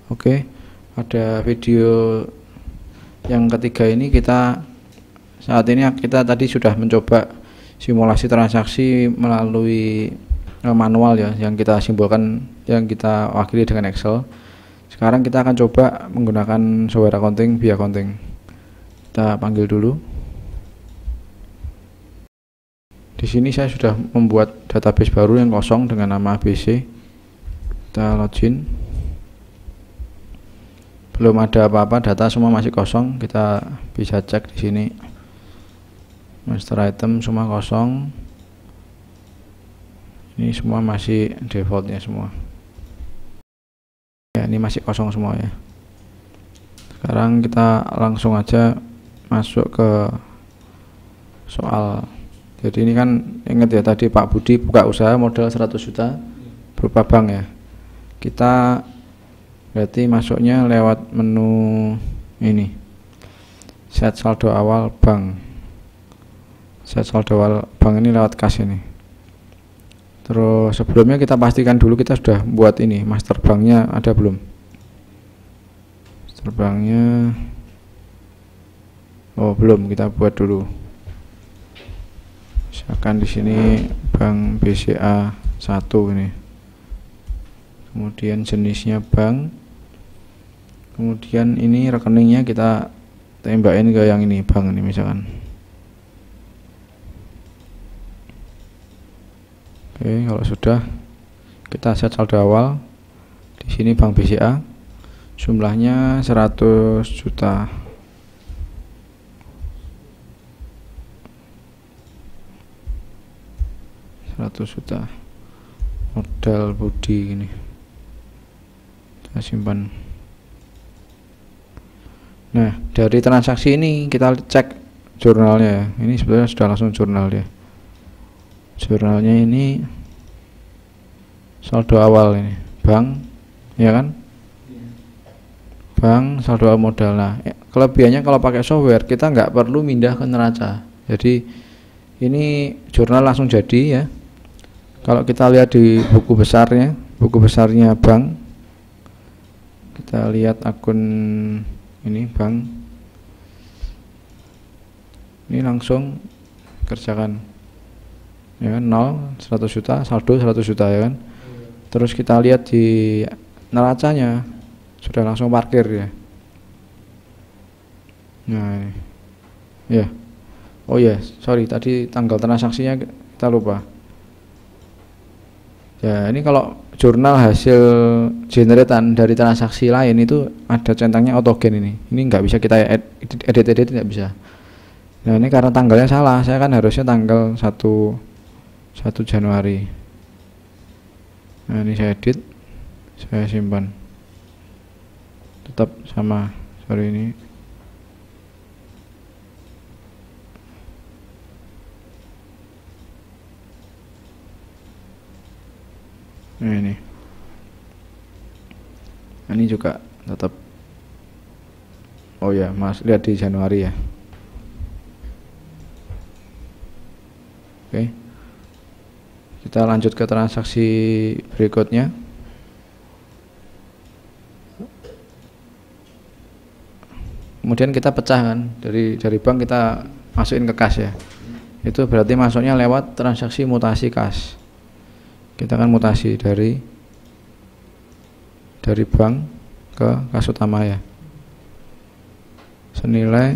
Oke, pada video yang ketiga ini saat ini kita tadi sudah mencoba simulasi transaksi melalui manual ya, yang kita simbolkan, yang kita wakili dengan Excel. Sekarang kita akan coba menggunakan software accounting via accounting. Kita panggil dulu. Di sini saya sudah membuat database baru yang kosong dengan nama ABC. Kita login. Belum ada apa-apa, data semua masih kosong. Kita bisa cek di sini. Master item semua kosong. Ini semua masih defaultnya semua. Ya, ini masih kosong semua ya. Sekarang kita langsung aja masuk ke soal. Jadi ini kan ingat ya, tadi Pak Budi buka usaha modal 100 juta berupa bank ya. Kita berarti masuknya lewat menu ini, set saldo awal bank. Set saldo awal bank ini lewat kas ini. Terus sebelumnya kita pastikan dulu kita sudah buat ini, master banknya ada belum? Master banknya belum, kita buat dulu. Misalkan di sini bank BCA 1 ini. Kemudian jenisnya bank. Kemudian ini rekeningnya kita tembakin ke yang ini, bank ini misalkan. Oke, kalau sudah kita set saldo awal. Di sini bank BCA. Jumlahnya 100 juta. Modal Budi ini. Kita simpan. Nah, dari transaksi ini kita cek jurnalnya ya. Ini sebenarnya sudah langsung jurnal ya. Jurnalnya ini saldo awal ini, bank, ya kan? Bank, saldo awal modal. Nah, kelebihannya kalau pakai software kita nggak perlu pindah ke neraca. Jadi ini jurnal langsung jadi ya. Kalau kita lihat di buku besarnya bank, kita lihat akun ini bank, ini langsung kerjakan ya kan, 100 juta, saldo 100 juta ya kan. Terus kita lihat di neracanya sudah langsung parkir ya. Nah ini ya, oh ya sorry, tadi tanggal transaksinya kita lupa ya. Ini kalau jurnal hasil generatan dari transaksi lain itu ada centangnya autogen ini nggak bisa kita edit nggak bisa. Nah ini karena tanggalnya salah, saya kan harusnya tanggal 1 Januari. Nah ini saya edit, saya simpan, tetap sama, sorry ini. Nah ini juga tetap, oh ya mas, lihat di Januari ya. Oke, kita lanjut ke transaksi berikutnya. Kemudian kita pecahkan dari bank, kita masukin ke kas ya. Itu berarti masuknya lewat transaksi mutasi kas. Kita kan mutasi dari bank ke kas utama ya, senilai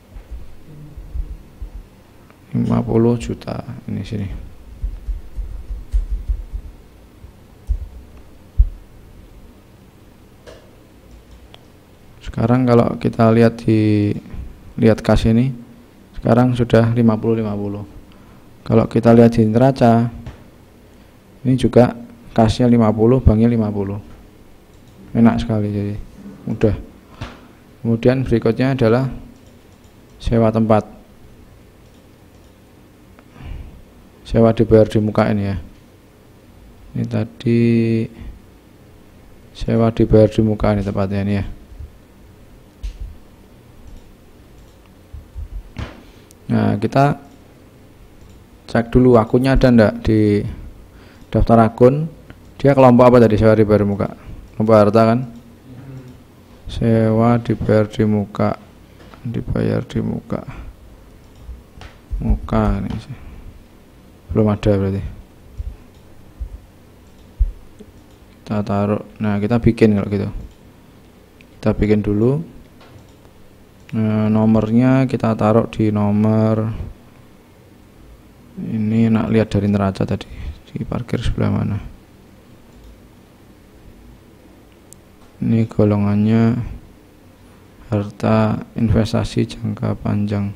50 juta ini sini. Sekarang kalau kita lihat kas ini sekarang sudah 50-50. Kalau kita lihat di neraca ini juga kasnya 50, banknya 50. Enak sekali, jadi mudah. Kemudian berikutnya adalah sewa tempat. Sewa dibayar di muka ini ya. Ini tadi sewa dibayar di muka ini tempatnya ini ya. Nah kita cek dulu akunnya ada enggak di daftar akun. Dia kelompok apa tadi, sewa dibayar muka? Kelompok harta kan? sewa dibayar di muka, muka ini belum ada berarti. Kita taruh, nah kita bikin kalau gitu, kita bikin dulu. Nah, nomornya kita taruh di nomor ini. Nak lihat dari neraca tadi di parkir sebelah mana. Ini golongannya harta investasi jangka panjang.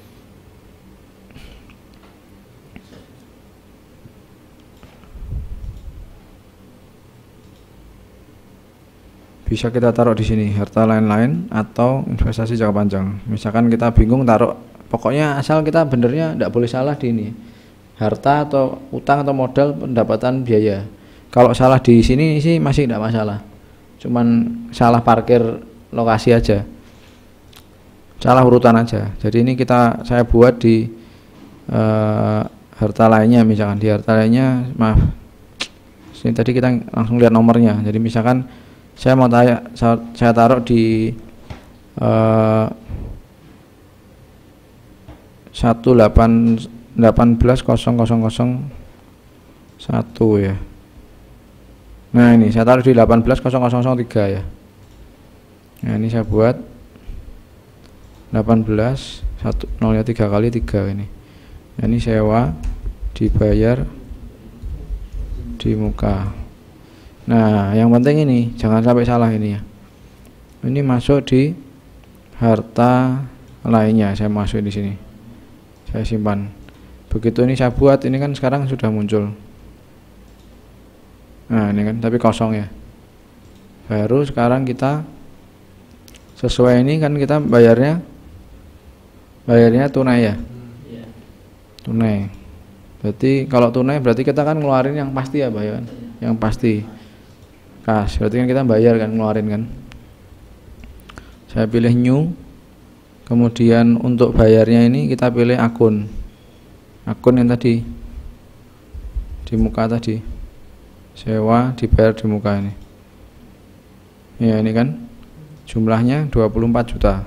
Bisa kita taruh di sini harta lain-lain atau investasi jangka panjang. Misalkan kita bingung taruh, pokoknya asal kita benernya tidak boleh salah di ini. Harta atau utang atau modal, pendapatan, biaya. Kalau salah di sini sih masih tidak masalah. Cuman salah parkir lokasi aja, salah urutan aja. Jadi ini saya buat di harta lainnya. Misalkan di harta lainnya, maaf, sini tadi kita langsung lihat nomornya. Jadi misalkan saya mau tanya, saya taruh di 18.000.1 ya. Nah ini saya taruh di 18.003 ya. Nah ini saya buat 18.003 kali 3 ini. Nah, ini sewa dibayar di muka. Nah yang penting ini jangan sampai salah ini ya. Ini masuk di harta lainnya, saya masukin di sini, saya simpan. Begitu ini saya buat, ini kan sekarang sudah muncul. Nah ini kan tapi kosong ya. Baru sekarang kita sesuai ini kan kita bayarnya tunai ya. Tunai. Berarti kalau tunai berarti kita kan ngeluarin yang pasti ya, bayar yang pasti kas. Berarti kan kita bayar kan, ngeluarin kan. Saya pilih new. Kemudian untuk bayarnya ini kita pilih akun yang tadi di muka tadi. Sewa dibayar di muka ini. Ya ini kan jumlahnya 24 juta.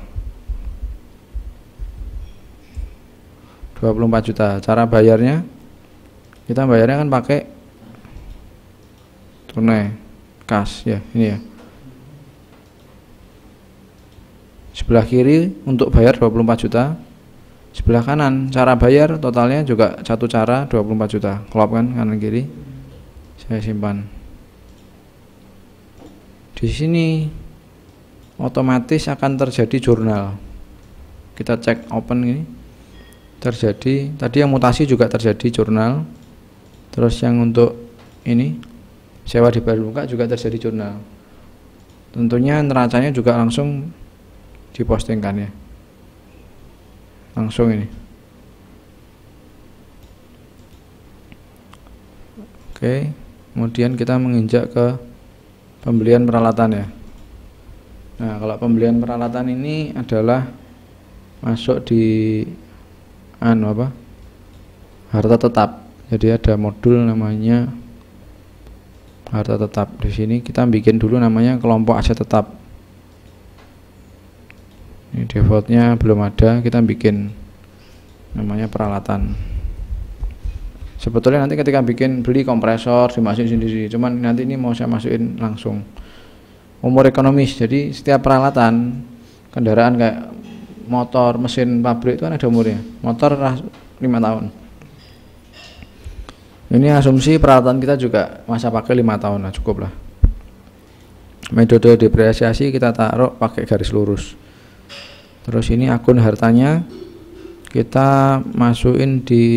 24 juta. Cara bayarnya, kita bayarnya kan pakai tunai, kas ya, ini ya. Sebelah kiri untuk bayar 24 juta. Sebelah kanan cara bayar totalnya juga satu cara 24 juta. Klop kan kanan kiri. Saya simpan. Di sini otomatis akan terjadi jurnal. Kita cek open ini. Terjadi, tadi yang mutasi juga terjadi jurnal. Terus yang untuk ini sewa dibayar muka juga terjadi jurnal. Tentunya neracanya juga langsung dipostingkan ya. Langsung ini. Oke, kemudian kita menginjak ke pembelian peralatan ya. Nah, kalau pembelian peralatan ini adalah masuk di harta tetap. Jadi ada modul namanya harta tetap. Di sini kita bikin dulu namanya kelompok aset tetap. Ini defaultnya belum ada, kita bikin namanya peralatan. Sebetulnya nanti ketika beli kompresor dimasukin sendiri, cuman nanti ini mau saya masukin langsung. Umur ekonomis, jadi setiap peralatan kendaraan kayak motor, mesin pabrik itu kan ada umurnya. Motor 5 tahun. Ini asumsi peralatan kita juga masa pakai 5 tahun lah, cukup lah. Metode depresiasi kita taruh pakai garis lurus. Terus ini akun hartanya kita masukin di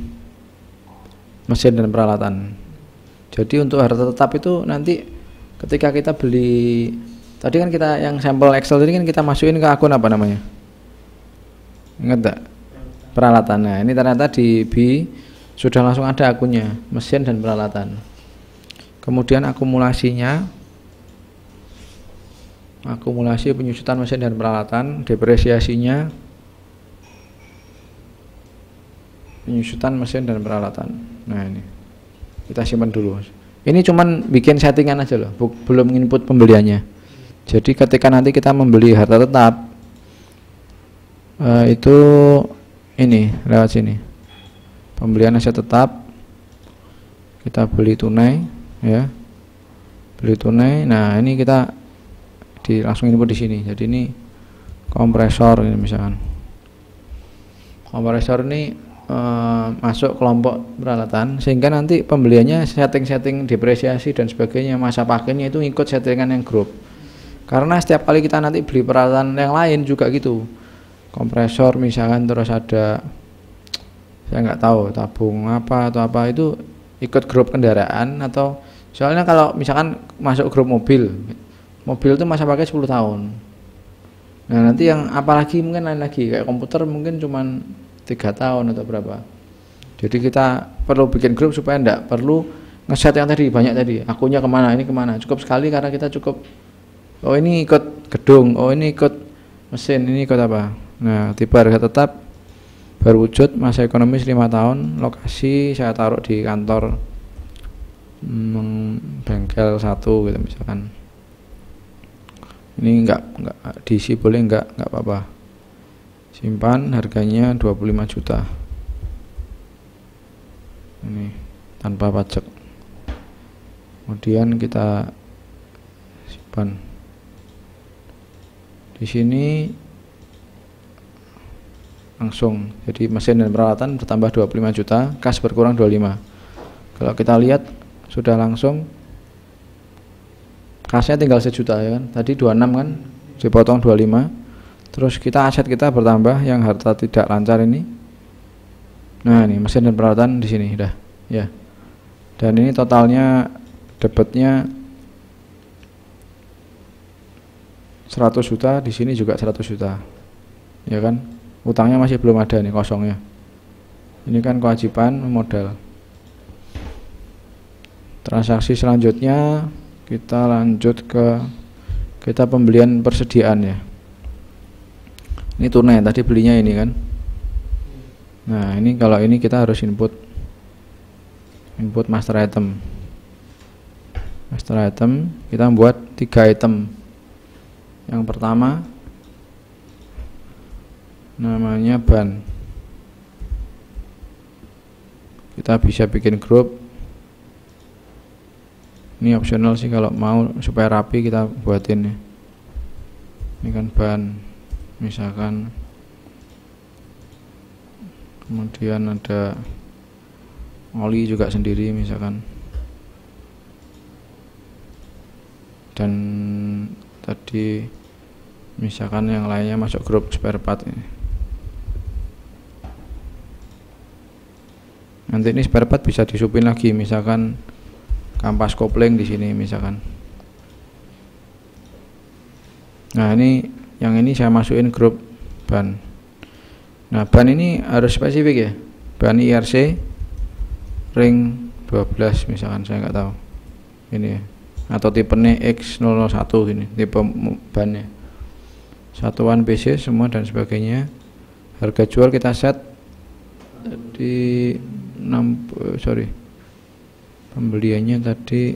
mesin dan peralatan. Jadi untuk harta tetap itu nanti ketika kita beli, tadi kan kita yang sampel Excel tadi kan kita masukin ke akun apa namanya? Ingat tak? Peralatan. Nah ini ternyata di B sudah langsung ada akunnya, mesin dan peralatan. Kemudian akumulasinya, akumulasi penyusutan mesin dan peralatan, depresiasinya, penyusutan mesin dan peralatan. Nah ini kita simpan dulu. Ini cuman bikin settingan aja loh, belum input pembeliannya. Jadi ketika nanti kita membeli harta tetap, itu ini lewat sini. Pembelian aset tetap, kita beli tunai, ya. Beli tunai. Nah, ini kita langsung input di sini. Jadi ini kompresor ini misalkan. Kompresor ini masuk kelompok peralatan, sehingga nanti pembeliannya setting-setting depresiasi dan sebagainya, masa pakainya itu ikut settingan yang grup. Karena setiap kali kita nanti beli peralatan yang lain juga gitu, kompresor misalkan, terus ada saya nggak tahu tabung apa atau apa, itu ikut grup kendaraan. Atau soalnya kalau misalkan masuk grup mobil itu masa pakai 10 tahun. Nah, nanti yang apalagi mungkin lain lagi, kayak komputer mungkin cuman 3 tahun atau berapa. Jadi kita perlu bikin grup supaya enggak perlu ngeset yang tadi banyak tadi, akunnya kemana, ini kemana. Cukup sekali karena kita cukup, oh ini ikut gedung, oh ini ikut mesin, ini ikut apa. Nah, tipe harga tetap berwujud, masa ekonomis 5 tahun, lokasi saya taruh di kantor bengkel 1 gitu misalkan. Ini enggak diisi, boleh enggak apa-apa. Simpan, harganya 25 juta. Ini tanpa pajak. Kemudian kita simpan. Di sini langsung. Jadi mesin dan peralatan bertambah 25 juta, kas berkurang 25. Kalau kita lihat sudah langsung kasnya tinggal 1 juta ya kan. Tadi 26 kan, dipotong 25. Terus kita aset kita bertambah yang harta tidak lancar ini. Nah, ini mesin dan peralatan di sini udah ya. Dan ini totalnya debitnya 100 juta, di sini juga 100 juta. Ya kan? Utangnya masih belum ada nih, kosongnya. Ini kan kewajiban modal. Transaksi selanjutnya kita lanjut ke pembelian persediaan ya. Ini tunai, tadi belinya ini kan. Nah, ini kalau ini kita harus input master item. Master item kita buat 3 item. Yang pertama namanya ban. Kita bisa bikin grup. Ini optional sih, kalau mau supaya rapi kita buatin ya. Ini kan ban misalkan. Kemudian ada oli juga sendiri misalkan. Dan tadi misalkan yang lainnya masuk grup spare part ini. Nanti ini spare part bisa disupin lagi, misalkan kampas kopling di sini misalkan. Nah, ini yang ini saya masukin grup ban. Nah, ban ini harus spesifik ya. Ban IRC ring 12 misalkan, saya nggak tahu. Ini ya. Atau tipenya X001 ini tipe bannya. Satuan BC semua dan sebagainya. Harga jual kita set di pembeliannya tadi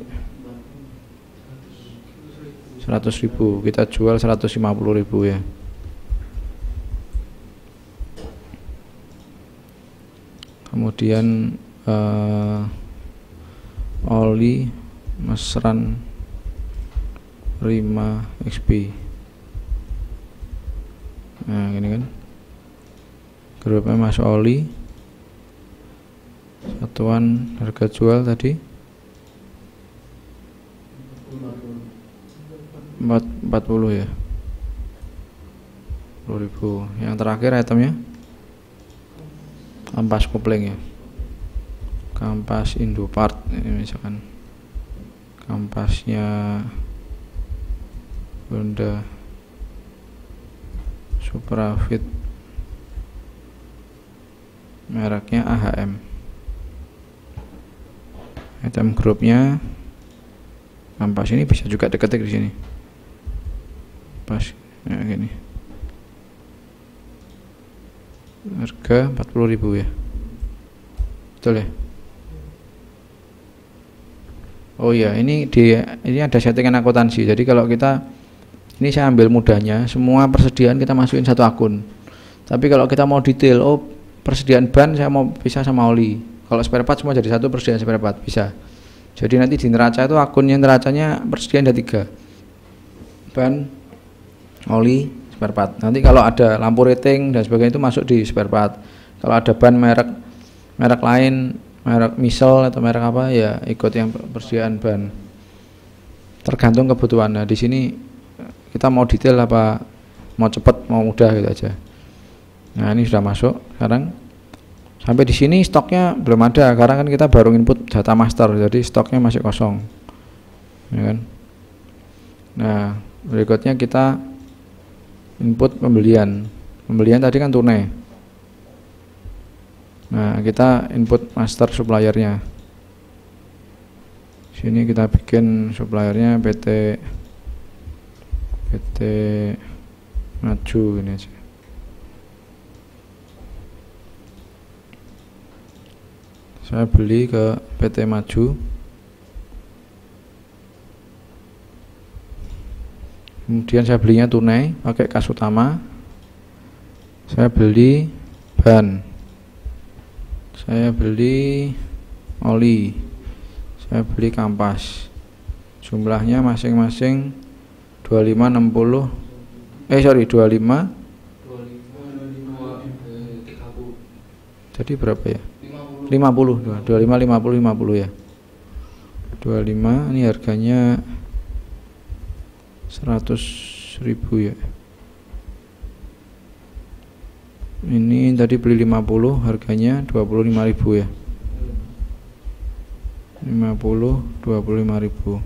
100.000, kita jual 150.000 ya. Kemudian oli mesran 5 XP. Nah, gini kan. Grupnya masuk oli. Satuan harga jual tadi 40 ya, 40.000. Yang terakhir itemnya kampas kopling ya, kampas Indopart ini misalkan, kampasnya Honda Suprafit, mereknya AHM. Item grupnya kampas ini bisa juga diketik di sini. Pas ya gini. Harga 40.000 ya. Betul ya? Oh iya, ini ada settingan akuntansi. Jadi kalau kita Ini saya ambil mudahnya, semua persediaan kita masukin satu akun. Tapi kalau kita mau detail, oh persediaan ban saya mau pisah sama oli. Kalau spare part semua jadi satu persediaan spare part, bisa. Jadi nanti di neraca itu akunnya neracanya persediaan ada 3. Ban, oli, spare part. Nanti kalau ada lampu rating dan sebagainya itu masuk di spare part. Kalau ada ban merek lain, merek misal atau merek apa ya ikut yang persediaan ban. Tergantung kebutuhan. Nah, di sini kita mau detail apa mau cepat mau mudah gitu aja. Nah, ini sudah masuk sekarang. Sampai di sini stoknya belum ada karena kan kita baru input data master, jadi stoknya masih kosong. Ya kan? Nah, berikutnya kita input pembelian. Pembelian tadi kan tunai. Nah, kita input master suppliernya. Sini kita bikin suppliernya PT Maju ini aja. Saya beli ke PT Maju. Kemudian saya belinya tunai pakai kas utama. Saya beli ban. Saya beli oli. Saya beli kampas. Jumlahnya masing-masing 25 60 25 jadi berapa ya? 50 25 50 50 ya. 25 ini harganya 100.000 ya. Ini tadi beli 50 harganya 25.000 ya. 50 25.000.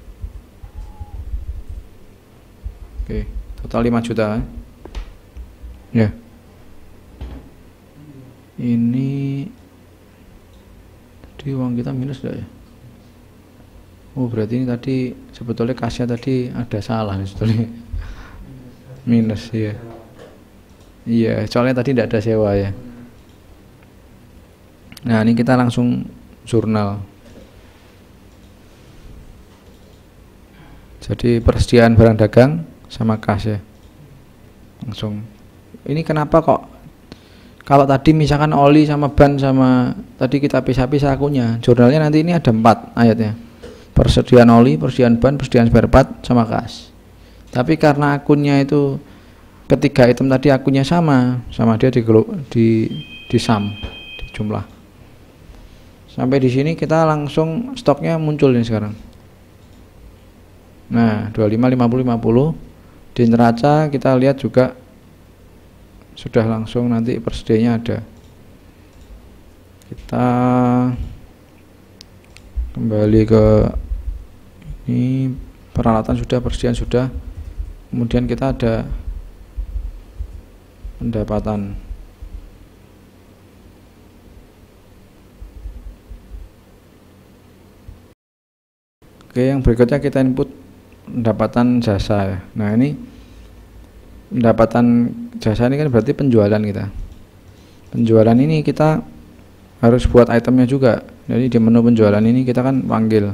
Oke, total 5 juta ya. Ini tadi uang kita minus enggak ya? Oh, berarti ini tadi sebetulnya kasnya tadi ada salah nih sebetulnya. Minus ya. Iya, soalnya tadi tidak ada sewa ya. Nah, ini kita langsung jurnal. Jadi persediaan barang dagang sama kas ya. Langsung. Ini kenapa kok kalau tadi misalkan oli sama ban sama tadi kita pisah-pisah akunnya. Jurnalnya nanti ini ada 4 ayatnya. Persediaan oli, persediaan ban, persediaan spare part sama kas. Tapi karena akunnya itu ketiga item tadi akunnya sama dia di sum, di jumlah. Sampai di sini kita langsung stoknya muncul nih sekarang. Nah, 25 50 50 di neraca kita lihat juga sudah langsung nanti persediaannya ada. Kita kembali ke ini peralatan sudah, persediaan sudah. Kemudian kita ada pendapatan. Oke, yang berikutnya kita input pendapatan jasa ya. Nah, ini pendapatan jasa ini kan berarti penjualan kita. Penjualan ini kita harus buat itemnya juga. Jadi di menu penjualan ini kita kan panggil.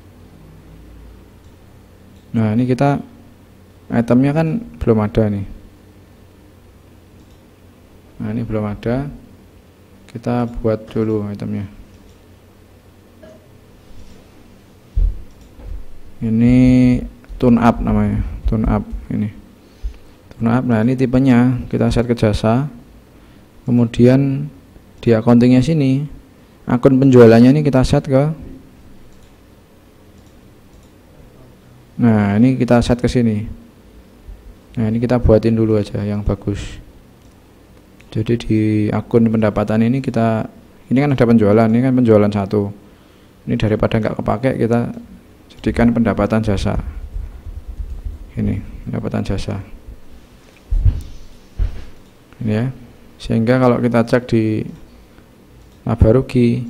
Nah, ini kita itemnya kan belum ada nih. Nah, ini belum ada. Kita buat dulu itemnya. Ini tune up namanya, tune up ini. Tune up. Nah, ini tipenya kita set ke jasa. Kemudian di accountingnya sini, akun penjualannya ini kita set ke. Nah, ini kita set ke sini. Nah, ini kita buatin dulu aja yang bagus. Jadi di akun pendapatan ini kita, ini kan ada penjualan, ini kan penjualan 1. Ini daripada nggak kepake kita jadikan pendapatan jasa. Ini pendapatan jasa. Ini ya. Sehingga kalau kita cek di laba rugi,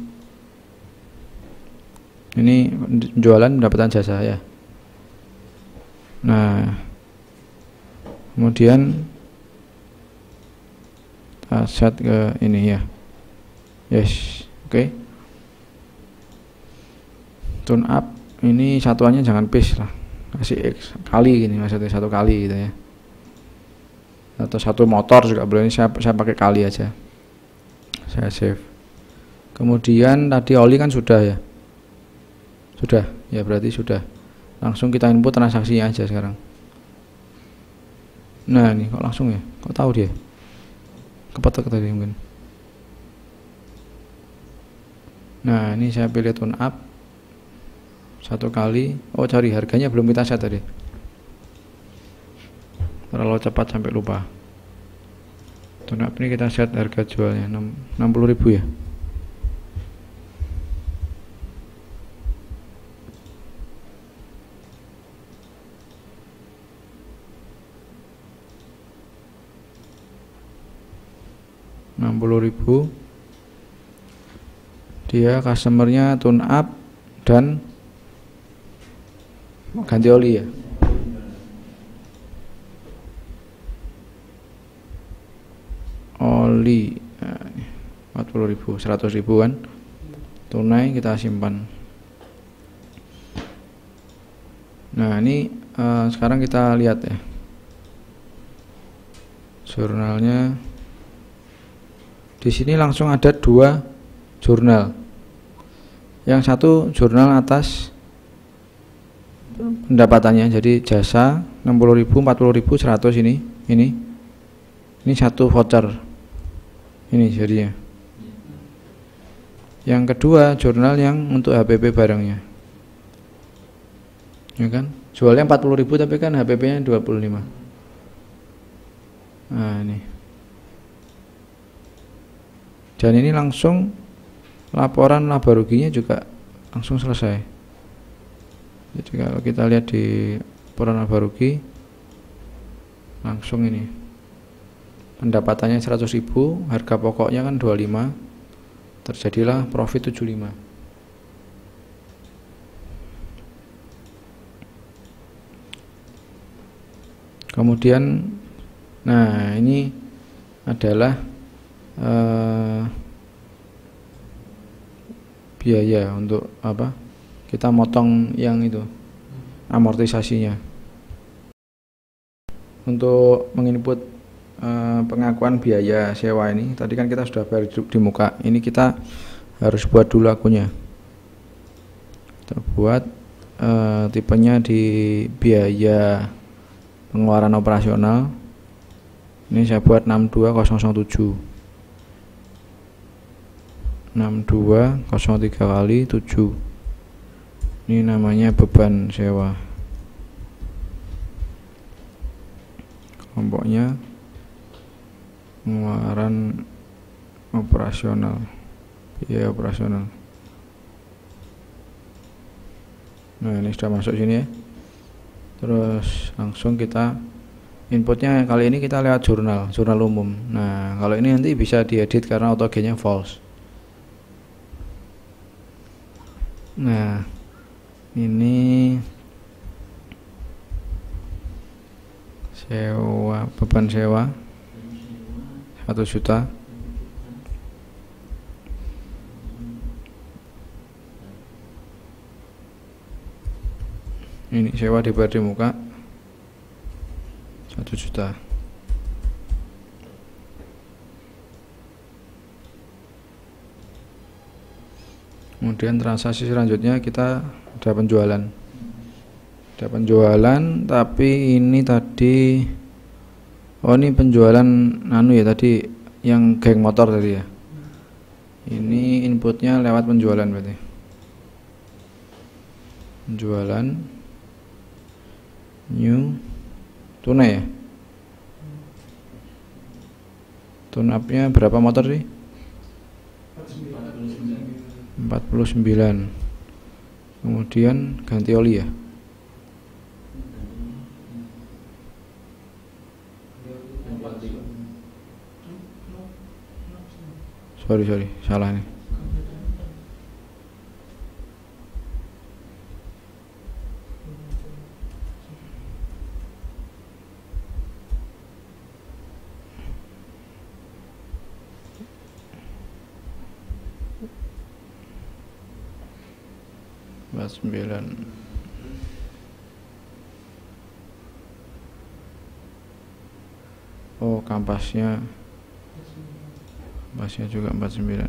ini penjualan pendapatan jasa ya. Nah, kemudian kita set ke ini ya. Yes, oke. Tune up ini satuannya jangan piece lah. kasih X kali gini maksudnya, 1 kali gitu ya, atau 1 motor juga boleh. Ini saya pakai kali aja, saya save. Kemudian tadi oli kan sudah ya, sudah ya, berarti sudah. Langsung kita input transaksinya aja sekarang. Nah ini kok langsung ya, kok tahu dia kepetek tadi mungkin. Nah ini saya pilih tune up 1 kali. Oh cari harganya belum kita set tadi, terlalu cepat sampai lupa. Tune up ini kita set harga jualnya 60.000 ya. Rp60.000. Dia customernya tune up dan ganti oli ya. Oli 40.000, 100.000 kan tunai, kita simpan. Nah ini sekarang kita lihat ya jurnalnya. Di sini langsung ada 2 jurnal. Yang satu jurnal atas pendapatannya, jadi jasa 60.000, 40.000, 100 ini 1 voucher ini jadinya. Yang kedua jurnal yang untuk HPP barangnya, ya kan, jualnya 40.000 tapi kan HPP nya 25. Nah ini, dan ini langsung laporan laba ruginya juga langsung selesai. Jadi kalau kita lihat di laporan laba rugi, langsung ini pendapatannya 100.000, harga pokoknya kan 25, terjadilah profit 75. Kemudian nah ini adalah biaya untuk apa, kita motong yang itu amortisasinya. Untuk menginput pengakuan biaya sewa ini, tadi kan kita sudah bayar di muka, ini kita harus buat dulu akunnya. Kita buat tipenya di biaya pengeluaran operasional. Ini saya buat 62007, 6203 kali 7. Ini namanya beban sewa. Kelompoknya pengeluaran operasional, biaya operasional. Nah ini sudah masuk sini ya. Terus langsung kita inputnya, kali ini kita lewat jurnal umum. Nah kalau ini nanti bisa diedit karena autogennya false. Nah ini sewa, beban sewa 1 juta. Ini sewa dibayar di muka 1 juta. Kemudian transaksi selanjutnya kita ada penjualan. Ada penjualan, tapi ini tadi, oh ini penjualan anu ya, tadi yang geng motor tadi ya. Ini inputnya lewat penjualan berarti. Penjualan new tunai ya. Tune up-nya berapa motor sih? 49. Kemudian ganti oli ya. Sorry, salah nih. Oh, kampasnya juga 49.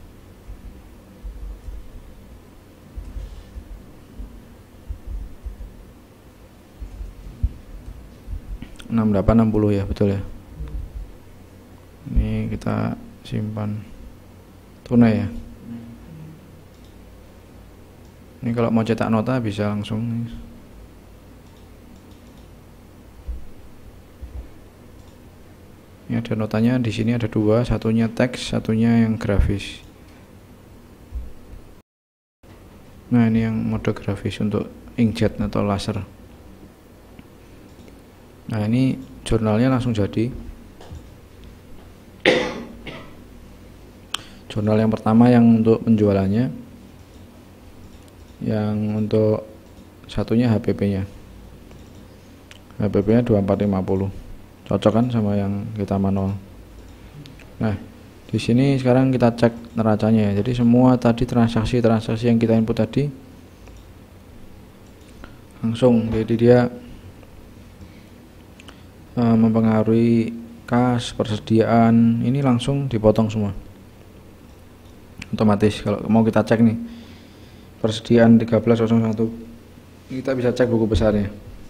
6860 ya, betul ya. Ini kita simpan tunai ya. Ini kalau mau cetak nota bisa langsung. Ini ada notanya di sini, ada dua, satunya teks, satunya yang grafis. Nah, ini yang mode grafis untuk inkjet atau laser. Nah, ini jurnalnya langsung jadi. Jurnal yang pertama yang untuk penjualannya, yang untuk satunya HPP-nya. HPP-nya 2450. Cocok kan sama yang kita manual. Nah, di sini sekarang kita cek neracanya ya. Jadi semua tadi transaksi yang kita input tadi langsung, jadi dia mempengaruhi kas, persediaan, ini langsung dipotong semua otomatis. Kalau mau kita cek nih persediaan 1301, kita bisa cek buku besarnya.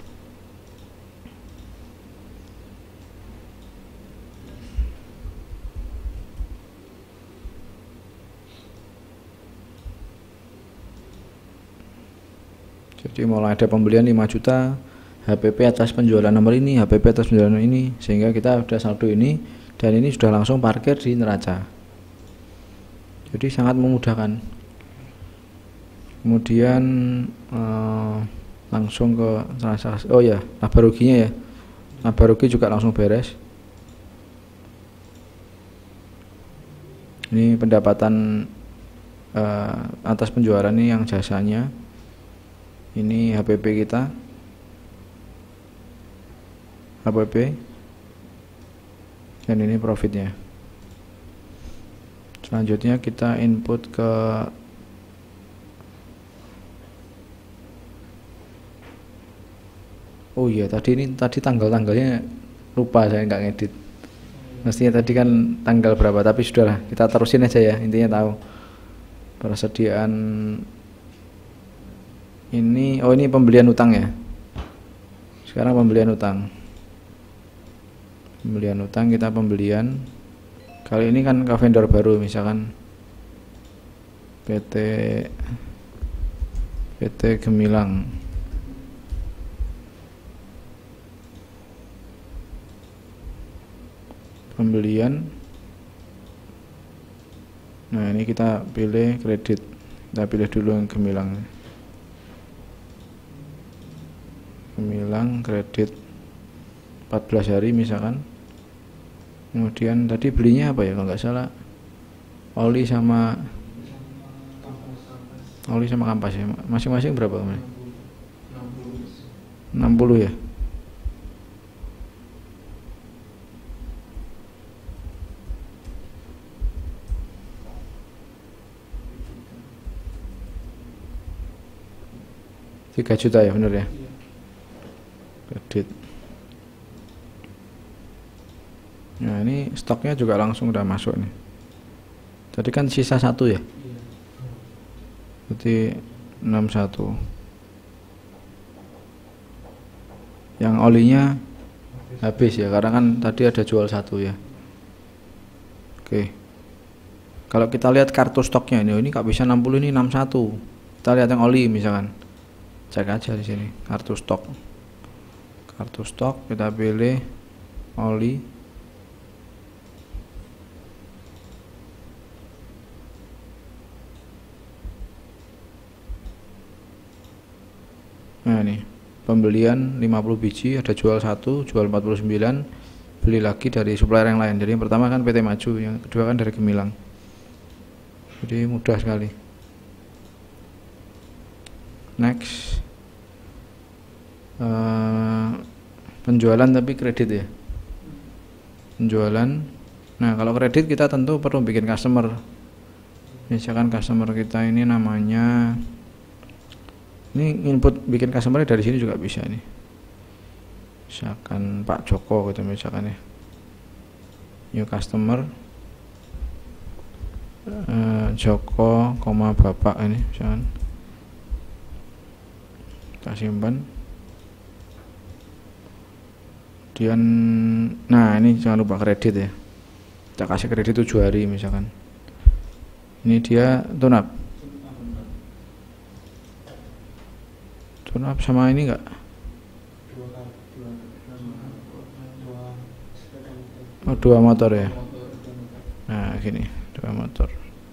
Jadi mulai ada pembelian 5 juta, HPP atas penjualan nomor ini, HPP atas penjualan ini, sehingga kita sudah saldo ini, dan ini sudah langsung parkir di neraca. Jadi sangat memudahkan. Kemudian langsung ke transaksi. Oh ya, laba ruginya ya. Laba rugi juga langsung beres. Ini pendapatan atas penjualan ini yang jasanya. Ini HPP kita, HPP, dan ini profitnya. Selanjutnya kita input ke oh iya, tadi tanggal-tanggalnya lupa, saya nggak ngedit. Mestinya tadi kan tanggal berapa, tapi sudahlah, kita terusin aja ya, intinya tahu. Persediaan ini, oh ini pembelian utang ya. Sekarang pembelian utang. Pembelian utang, kita pembelian. Kali ini kan ke vendor baru, misalkan PT Gemilang. Pembelian. Nah, ini kita pilih kredit. Kita pilih dulu yang Gemilang. Gemilang kredit 14 hari misalkan. Kemudian tadi belinya apa ya kalau nggak salah, oli sama kampas ya, masing-masing berapa kemarin? 60 ya. Tiga juta ya, bener ya, kredit. Nah, ini stoknya juga langsung udah masuk nih. Tadi kan sisa 1 ya, berarti 61. Yang olinya habis ya, karena kan tadi ada jual 1 ya. Oke, kalau kita lihat kartu stoknya ini kok bisa 60, ini 61. Kita lihat yang oli misalkan, cek aja di sini kartu stok. Kartu stok kita pilih oli. Nah ini pembelian 50 biji, ada jual 1, jual 49, beli lagi dari supplier yang lain. Jadi yang pertama kan PT Maju, yang kedua kan dari Gemilang. Jadi mudah sekali. Next, penjualan tapi kredit ya, penjualan. Nah kalau kredit kita tentu perlu bikin customer. Misalkan customer kita ini namanya, ini input bikin customer dari sini juga bisa nih. Misalkan Pak Joko gitu misalkan ya. new customer, Joko, Bapak ini misalkan kita simpan. Kemudian, nah ini jangan lupa kredit ya, kita kasih kredit 7 hari misalkan. Ini dia tune up sama ini enggak? Oh, 2 motor ya. Nah gini, 2 motor.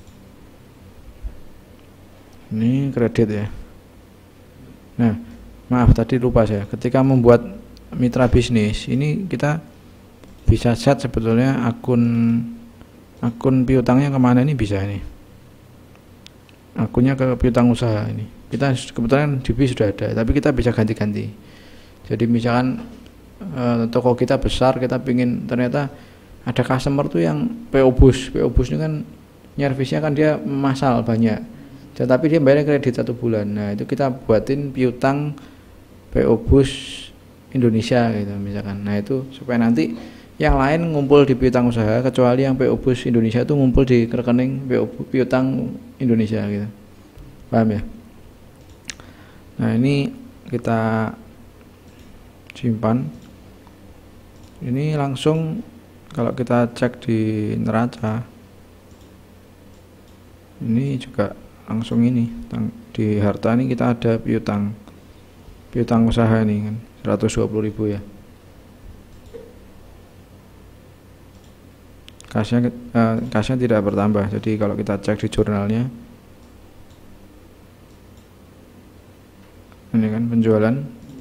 Ini kredit ya. Nah maaf tadi lupa saya, ketika membuat mitra bisnis ini kita bisa set sebetulnya akun piutangnya kemana, ini bisa ini akunnya ke piutang usaha. Ini kita kebetulan di BI sudah ada, tapi kita bisa ganti-ganti. Jadi misalkan toko kita besar, kita pingin ternyata ada customer tuh yang PO Bus ini kan nyervisnya kan dia masal banyak, tetapi dia bayarnya kredit 1 bulan. Nah itu kita buatin piutang PO Bus Indonesia gitu misalkan. Nah itu supaya nanti yang lain ngumpul di piutang usaha, kecuali yang PO Bus Indonesia itu ngumpul di rekening piutang Indonesia gitu. Paham ya? Nah ini kita simpan. Ini langsung kalau kita cek di neraca, ini juga langsung ini di harta ini kita ada piutang usaha ini kan 120.000 ya. Kasnya tidak bertambah. Jadi kalau kita cek di jurnalnya, ini kan penjualan.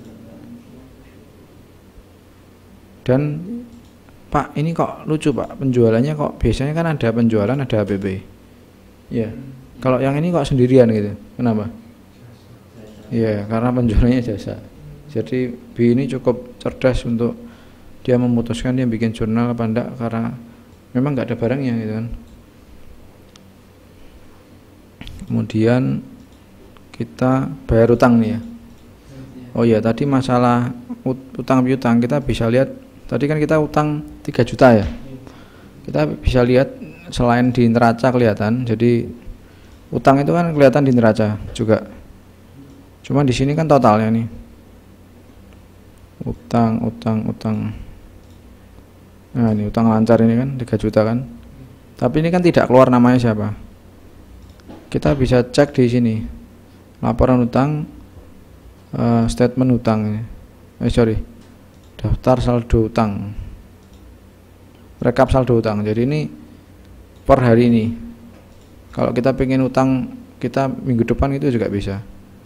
Dan Pak ini kok lucu Pak, penjualannya kok biasanya kan ada penjualan ada APB ya, kalau yang ini kok sendirian gitu, kenapa? Ya karena penjualannya jasa. Jadi B ini cukup cerdas untuk dia memutuskan dia bikin jurnal apa enggak, karena memang nggak ada barangnya gitu kan. Kemudian kita bayar utang nih ya. Oh ya tadi masalah utang piutang kita bisa lihat, tadi kan kita utang 3 juta ya, kita bisa lihat selain di neraca kelihatan. Jadi utang itu kan kelihatan di neraca juga, cuman di sini kan totalnya nih utang. Nah ini utang lancar ini kan 3 juta kan, tapi ini kan tidak keluar namanya siapa. Kita bisa cek di sini laporan utang, statement utang, daftar saldo utang, rekap saldo utang. Jadi ini per hari ini. Kalau kita pengen utang kita minggu depan itu juga bisa.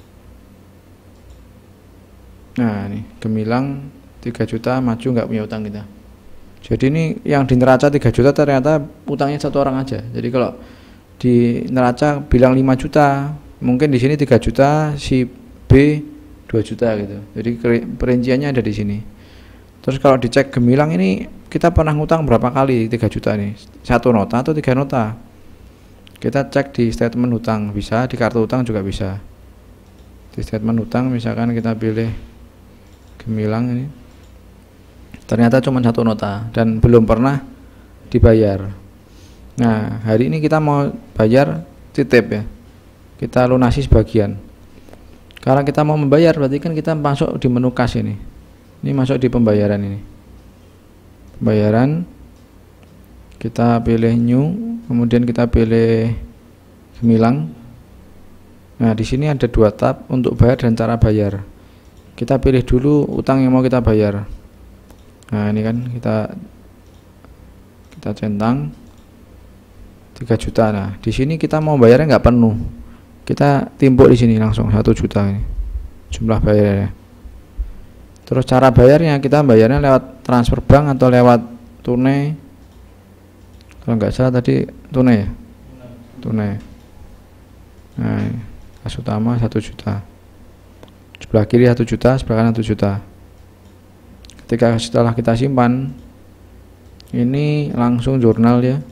Nah ini Gemilang 3 juta, maju nggak punya utang kita. Jadi ini yang di neraca 3 juta ternyata utangnya 1 orang aja. Jadi kalau di neraca bilang 5 juta, mungkin di sini 3 juta, si B 2 juta gitu. Jadi perinciannya ada di sini. Terus kalau dicek Gemilang ini kita pernah ngutang berapa kali 3 juta nih, 1 nota atau 3 nota. Kita cek di statement utang, bisa di kartu utang juga bisa. Di statement utang misalkan kita pilih Gemilang ini, ternyata cuma 1 nota dan belum pernah dibayar. Nah hari ini kita mau bayar titip ya, kita lunasi sebagian. Kalau kita mau membayar berarti kan kita masuk di menu kas ini masuk di pembayaran ini, pembayaran, kita pilih new, kemudian kita pilih Gemilang. Nah di sini ada 2 tab untuk bayar dan cara bayar. Kita pilih dulu utang yang mau kita bayar. Nah ini kan kita centang 3 juta. Nah di sini kita mau bayarnya nggak penuh, kita timpuk di sini langsung 1 juta ini jumlah bayarnya. Terus cara bayarnya, kita bayarnya lewat transfer bank atau lewat tunai. Kalau nggak salah tadi tunai ya, tunai. Nah kas utama 1 juta, sebelah kiri 1 juta, sebelah kanan 1 juta. Ketika setelah kita simpan ini langsung jurnal ya,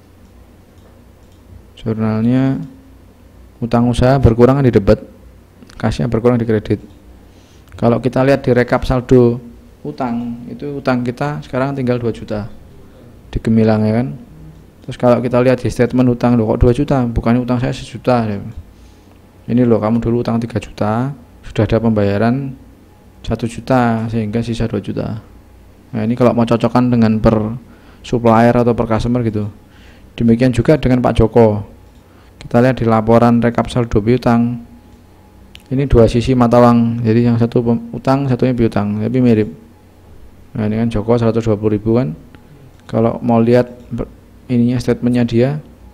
jurnalnya utang usaha berkurang di debit, kasnya berkurang di kredit. Kalau kita lihat di rekap saldo utang, itu utang kita sekarang tinggal 2 juta di gemilang ya kan. Terus kalau kita lihat di statement utang, loh kok 2 juta, bukannya utang saya 1 juta ya. Ini loh kamu dulu utang 3 juta, sudah ada pembayaran 1 juta sehingga sisa 2 juta. Nah ini kalau mau cocokkan dengan per supplier atau per customer gitu. Demikian juga dengan Pak Joko. Kita lihat di laporan rekap saldo piutang. Ini dua sisi mata uang. Jadi yang satu utang, satunya piutang, tapi mirip. Nah ini kan Joko 120.000 kan. Kalau mau lihat ininya statementnya dia,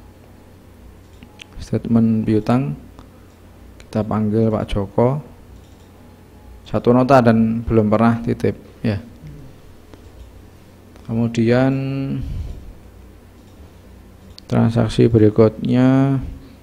statement piutang, kita panggil Pak Joko. 1 nota dan belum pernah titip ya. Kemudian transaksi berikutnya,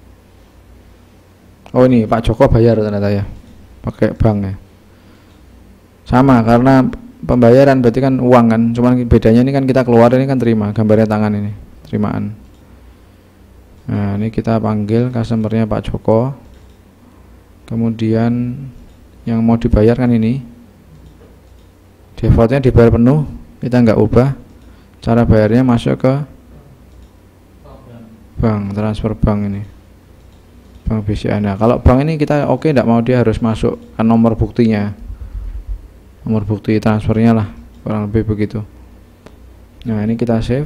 oh ini Pak Joko bayar ternyata ya, pakai bank ya. Sama karena pembayaran berarti kan uang kan, cuman bedanya ini kan kita keluar, ini kan terima, gambarnya tangan ini, terimaan. Nah ini kita panggil customernya Pak Joko. Kemudian yang mau dibayar kan ini, defaultnya dibayar penuh, kita nggak ubah. Cara bayarnya masuk ke bank, transfer bank ini, bank BCA. Nah kalau bank ini kita oke, tidak mau dia harus masuk ke nomor buktinya, nomor bukti transfernya lah, kurang lebih begitu. Nah ini kita save,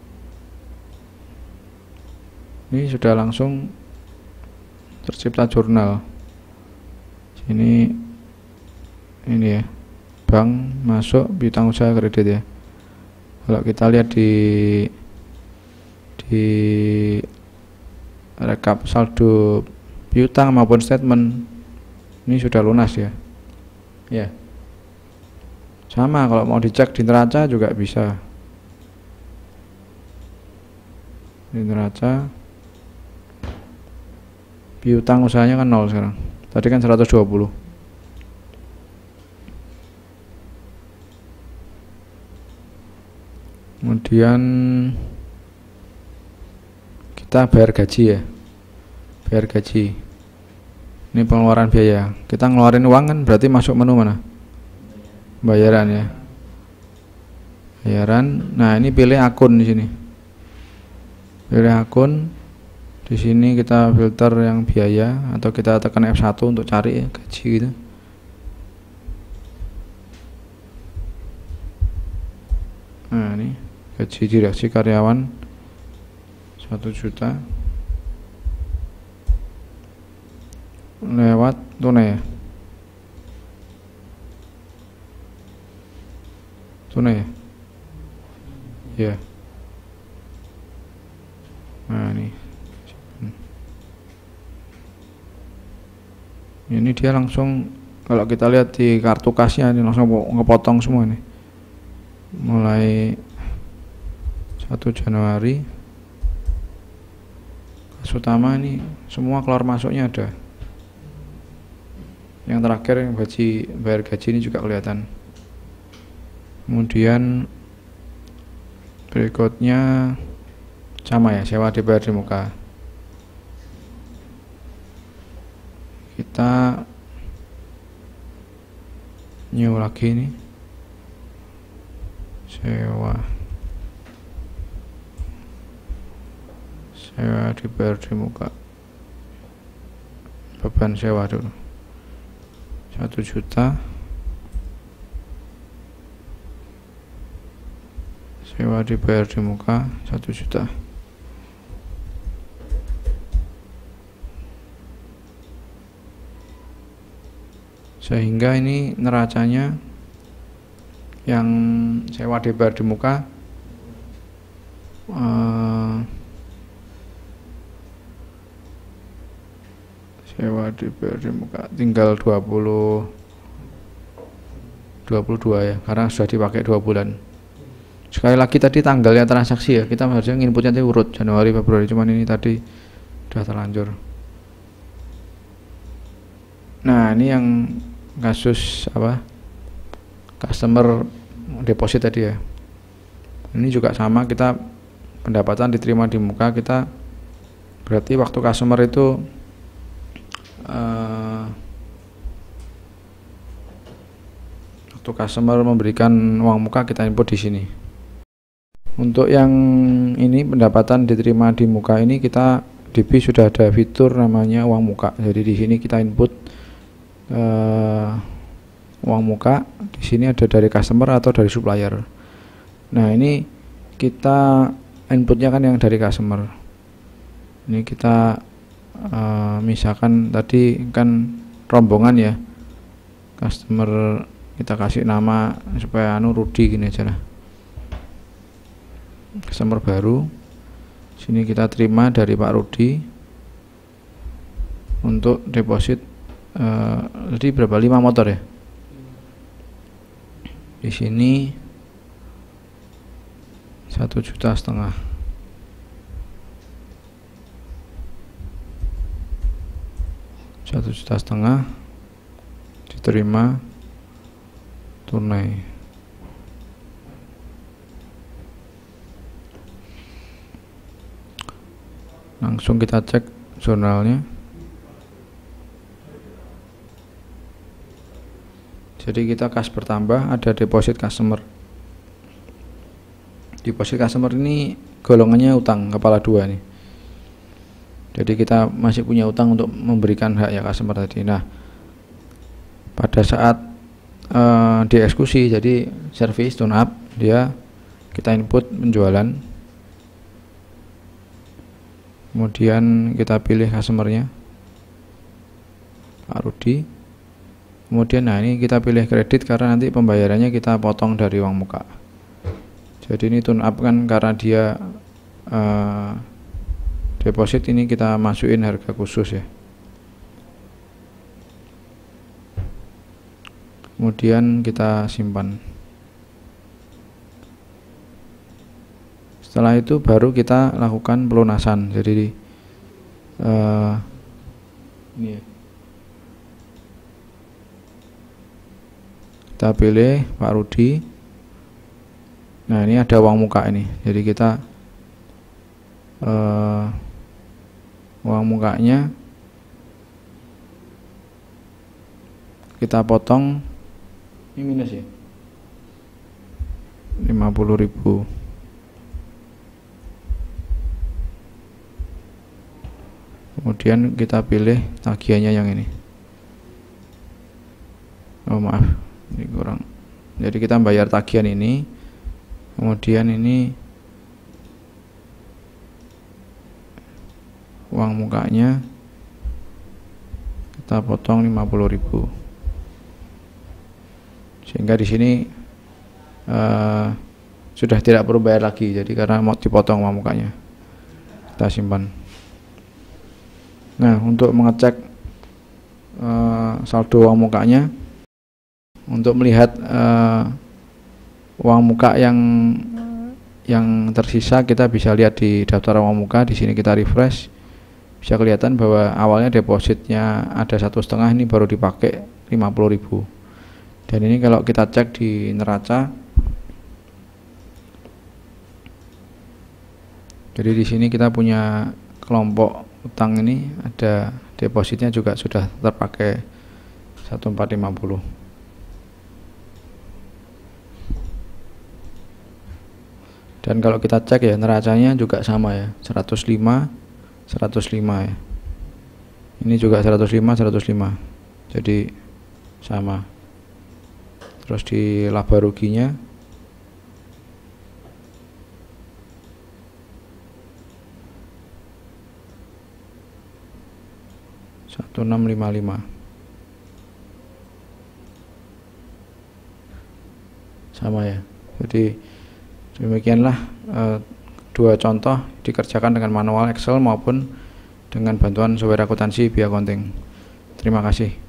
ini sudah langsung tercipta jurnal. Sini ini ya, bank masuk piutang usaha kredit ya. Kalau kita lihat di rekap saldo piutang maupun statement, ini sudah lunas ya. Ya. Sama kalau mau dicek di neraca juga bisa. Di neraca piutang usahanya kan 0 sekarang. Tadi kan 120. Kemudian kita bayar gaji ya, bayar gaji. Ini pengeluaran biaya. Kita ngeluarin uang kan berarti masuk menu mana? Bayaran ya. Bayaran. Nah ini pilih akun di sini. Pilih akun. Di sini kita filter yang biaya atau kita tekan F1 untuk cari ya, gaji gitu. Nah ini gaji direksi karyawan 1 juta lewat tunai ya, tunai ya, ya. Nah ini dia langsung, kalau kita lihat di kartu kasnya ini langsung ngepotong semua nih, mulai 1 Januari kas utama ini semua keluar masuknya ada. Yang terakhir yang bayar gaji ini juga kelihatan. Kemudian berikutnya sama ya, sewa dibayar di muka. Kita new lagi nih, sewa dibayar di muka, beban sewa dulu 1 juta, sewa dibayar di muka 1 juta. Sehingga ini neracanya yang sewa dibayar di muka sewa dibayar di muka tinggal 22 ya, karena sudah dipakai 2 bulan. Sekali lagi tadi tanggalnya transaksi ya, kita harusnya inputnya itu urut Januari Februari, cuman ini tadi sudah terlanjur. Nah ini yang kasus apa, customer deposit tadi ya, ini juga sama, kita pendapatan diterima di muka, kita berarti waktu customer itu waktu customer memberikan uang muka kita input di sini. Untuk yang ini pendapatan diterima di muka ini, kita di BI sudah ada fitur namanya uang muka. Jadi di sini kita input uang muka. Di sini ada dari customer atau dari supplier. Nah, ini kita inputnya kan yang dari customer. Ini kita misalkan tadi kan rombongan ya, customer kita kasih nama supaya Rudi gini aja lah, customer baru. Sini kita terima dari Pak Rudi untuk deposit jadi berapa, 5 motor ya. Di sini 1,5 juta, 1,5 juta diterima tunai. Langsung kita cek jurnalnya. Jadi kita kas bertambah, ada deposit customer. Deposit customer ini golongannya utang kepala 2 nih. Jadi kita masih punya utang untuk memberikan hak ya customer tadi. Nah, pada saat dieksekusi, jadi service tune up, dia kita input penjualan, kemudian kita pilih customernya Pak Rudi, kemudian nah ini kita pilih kredit karena nanti pembayarannya kita potong dari uang muka. Jadi ini tune up kan karena dia deposit, ini kita masukin harga khusus ya. Kemudian kita simpan. Setelah itu baru kita lakukan pelunasan. Jadi ini ya. Kita pilih Pak Rudi. Nah, ini ada uang muka ini. Jadi kita uang mukanya kita potong. Ini minus ya, 50.000. Kemudian kita pilih tagihannya yang ini. Oh maaf, ini kurang. Jadi kita bayar tagihan ini, kemudian ini uang mukanya kita potong 50.000. Sehingga di sini sudah tidak perlu bayar lagi. Jadi karena mau dipotong uang mukanya, kita simpan. Nah, untuk mengecek saldo uang mukanya, untuk melihat uang muka yang tersisa, kita bisa lihat di daftar uang muka. Di sini kita refresh, bisa kelihatan bahwa awalnya depositnya ada 1,5, ini baru dipakai 50.000. Dan ini kalau kita cek di neraca, jadi di sini kita punya kelompok utang, ini ada depositnya juga sudah terpakai 1,450. Dan kalau kita cek ya, neracanya juga sama ya, 105 ya. Ini juga 105. Jadi sama. Terus di laba ruginya $1,655 sama ya. Jadi demikianlah dua contoh dikerjakan dengan manual Excel maupun dengan bantuan software akuntansi BI Accounting. Terima kasih.